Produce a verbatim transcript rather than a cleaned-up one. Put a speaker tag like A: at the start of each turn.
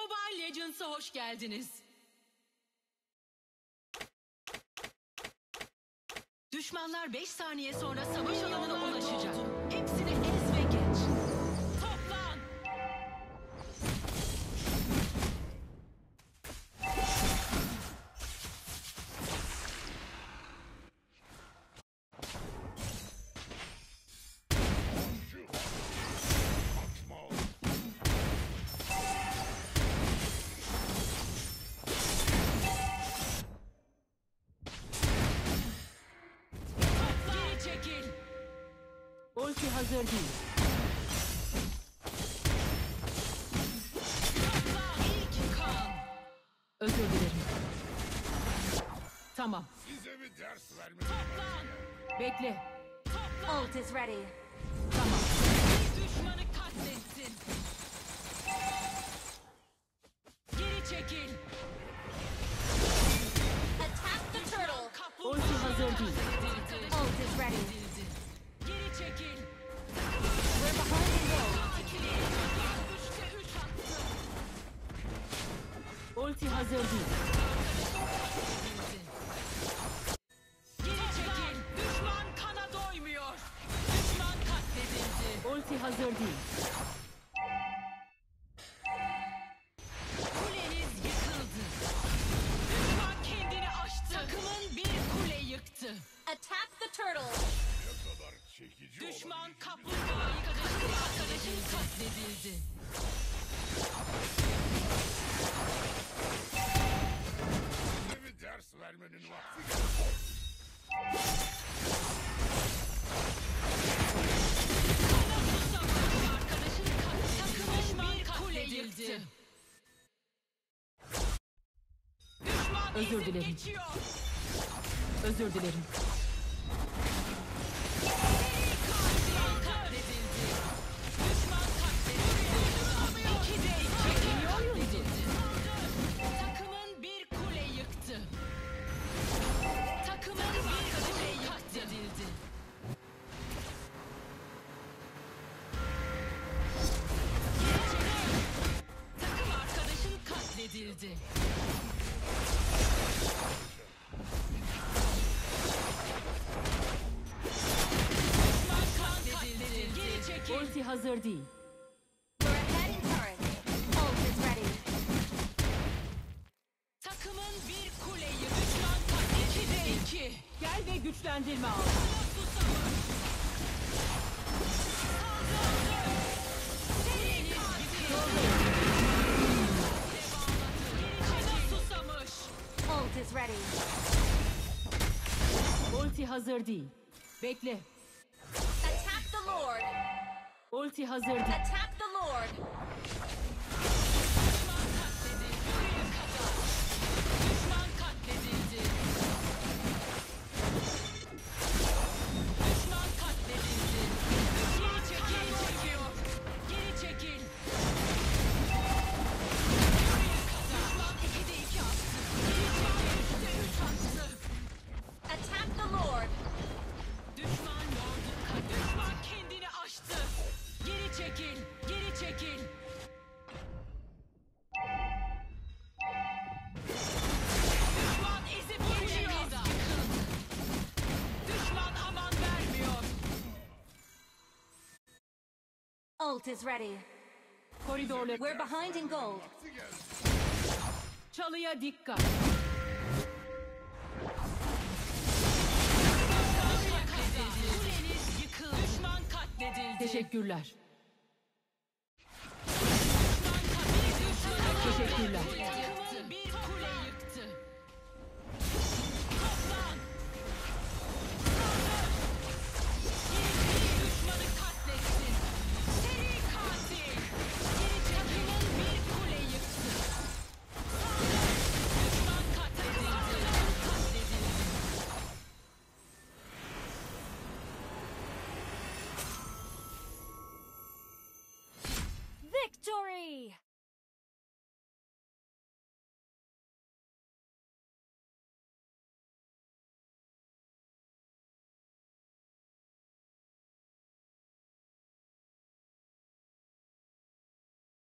A: Mobile Legends'a hoş geldiniz. Düşmanlar beş saniye sonra savaş alanına ulaşacak. Hepsini ez ve geç. Toplan!
B: Ulti hazır değil.
A: İlk kan.
B: Özür dilerim. Tamam.
C: Size bir ders vermek.
A: Toplan.
B: Bekle.
A: Toplan.
D: Ult is ready.
B: Tamam.
A: Bir düşmanı katlettin. Geri çekil.
D: Attack the turtle.
A: Kaplumbağa
B: Ulti hazır değil.
D: Ult is ready.
A: Geri çekil.
D: We're behind in gold.
A: Üçte üç attı.
B: Ulti hazır değil.
A: Geri çekil. Düşman kana doymuyor. Düşman katledildi.
B: Ulti hazır değil.
A: Kuleniz yıkıldı. Düşman kendini aştı. Takımın bir kule yıktı.
D: Attack the turtle.
C: Ne kadar çekici
A: Düşman
C: olabileceğimizi-
A: kaplumbağa arkadaşın arkadaşın katledildi.
C: Size bir ders vermenin vakti geldi.
A: Arkadaşın katledildi. Takımın bir kule yıktı. Düşman
B: Özür
A: ezip
B: dilerim.
A: geçiyor.
B: Özür dilerim.
A: Düşman katledildi. Düşman katledildi. İkide iki katledildi. Takımın bir kule yıktı. Takımın bir kule katledildi. Takım arkadaşın katledildi. Düşman katledildi. Geri çekil.
B: Ulti hazır değil.
D: We're ahead in turret. Ult is ready.
A: Takımın bir kuleyi düşman katledildi. İkide iki.
B: Gel ve güçlendirme al.
A: Susamış. Kuleniz yıkıldı. Kana susamış.
D: Ult is ready.
B: Ulti hazır değil. Bekle.
D: Attack the Lord.
B: Ulti hazır değil.
D: Attack the Lord.
A: Düşman katledildi. Buraya kadar. Düşman katledildi. Düşman katledildi. Geri çekil. Geri çekiyor. Geri çekil. Buraya kadar. Düşman ikide iki attı. Düşman üçte üç attı.
D: Attack the Lord.
A: Düşman lordu kat. Düşman kendini aştı. Geri çekil. Geri çekil. Düşman ezip geçiyor. Düşman aman vermiyor.
D: Ult is ready.
B: Koridorları.
D: We're behind in gold.
C: Vakti geldi.
B: Çalıya dikkat.
A: Katledildi. Kuleniz yıkıldı. Düşman katledildi.
B: Teşekkürler.